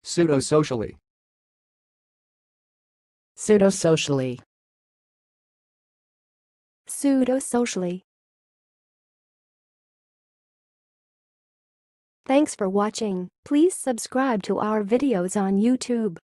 pseudosocially, pseudosocially, pseudosocially. Thanks for watching. Please subscribe to our videos on YouTube.